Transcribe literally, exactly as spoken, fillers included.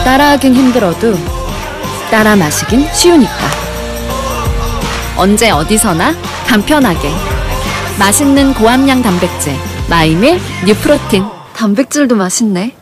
따라하긴 힘들어도 따라 마시긴 쉬우니까. 언제 어디서나 간편하게 맛있는 고함량 단백질 마이밀 뉴프로틴. 단백질도 맛있네.